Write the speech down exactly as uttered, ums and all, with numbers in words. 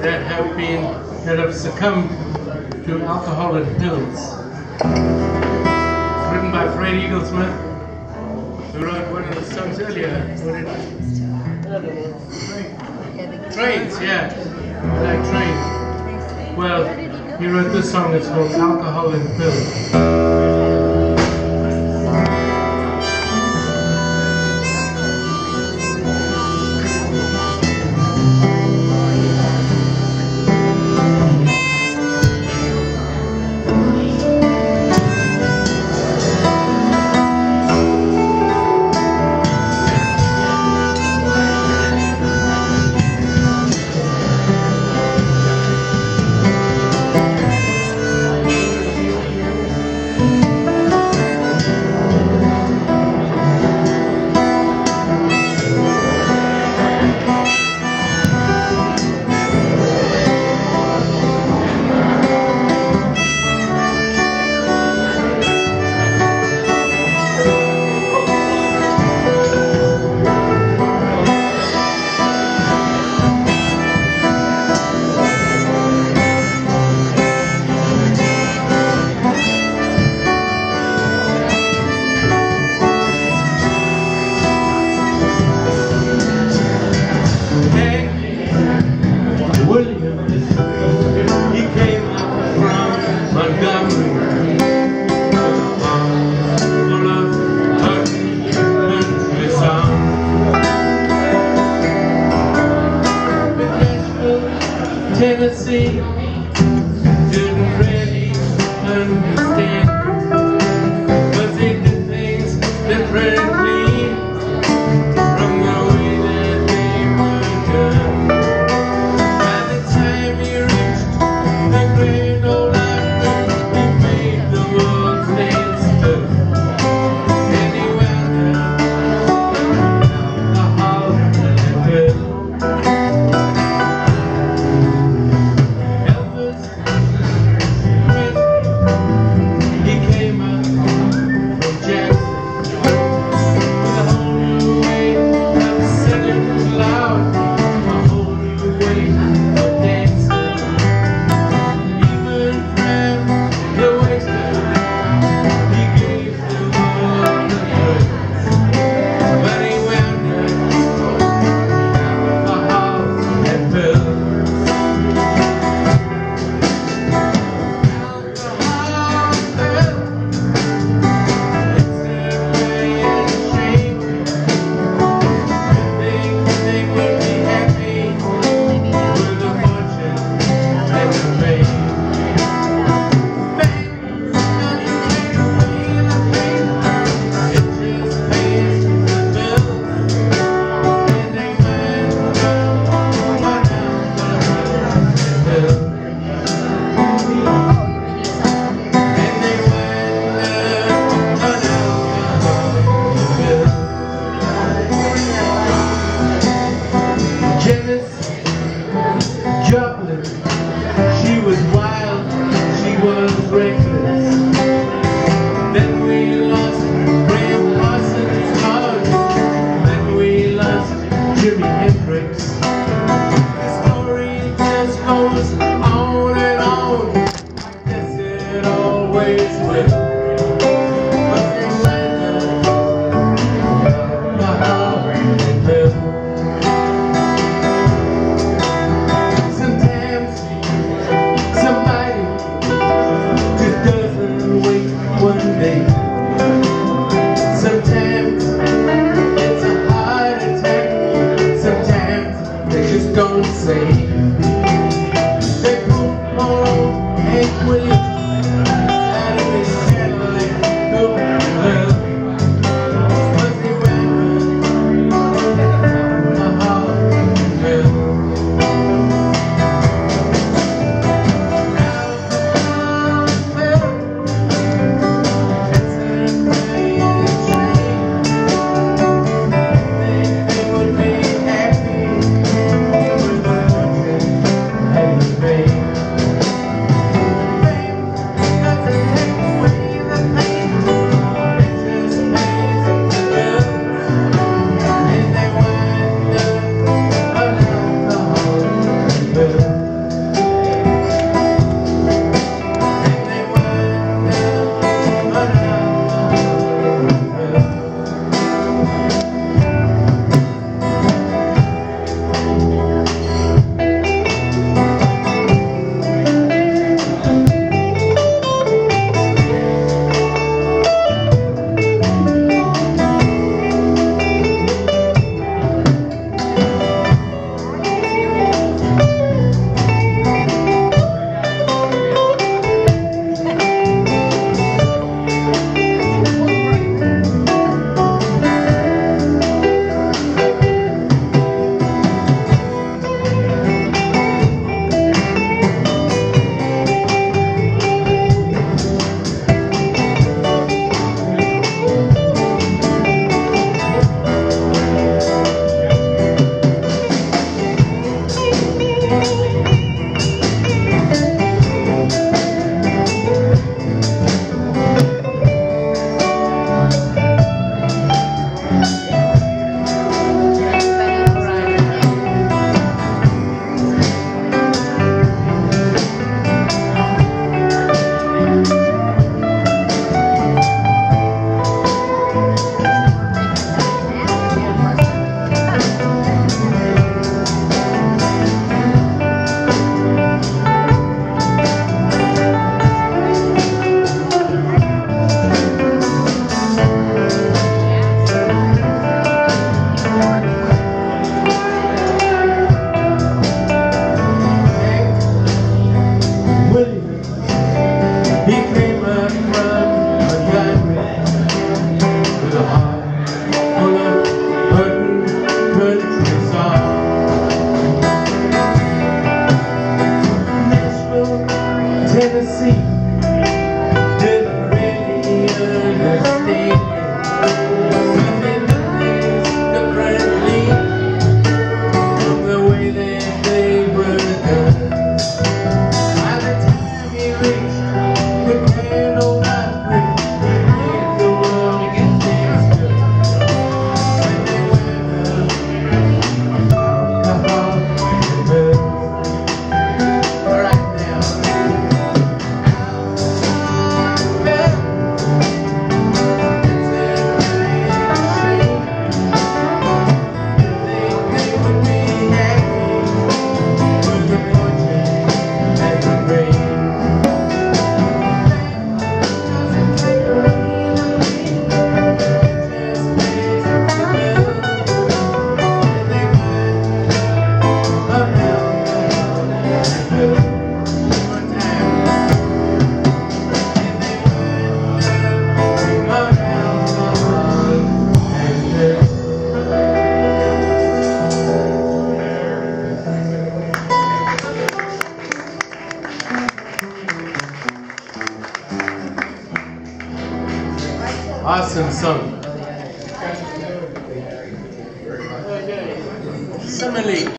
that have been, that have succumbed to alcohol and pills. It's written by Eaglesmith, who wrote one of the songs earlier. What did it? Trains, yeah. Like trains. Well, he wrote this song, it's called Alcohol and Pills. Tennessee didn't really understand, but they did things differently from the way that they were done. By the time he reached the great old island, he made the world stand still, and he wound up alcohol and pills. She was wild, she was reckless. Then we lost Graham Parsons Lodge. Then we lost Jimi Hendrix. The story just goes on and on. I guess it always will. Sometimes it's a heart attack. Sometimes they just don't say. They put on Hank Williams out of his Cadillac, go well. Was he wearing a heart well? Awesome song. Simile.